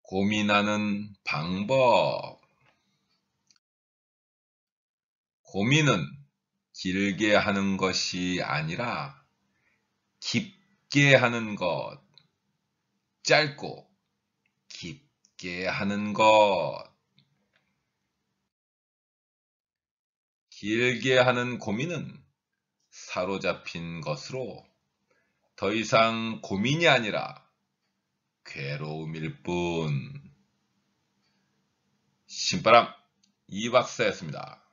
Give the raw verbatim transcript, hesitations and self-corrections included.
고민하는 방법. 고민은 길게 하는 것이 아니라 깊게 하는 것, 짧고 깊게 하는 것. 길게 하는 고민은 사로잡힌 것으로 더 이상 고민이 아니라 괴로움일 뿐. 신바람 이 박사였습니다.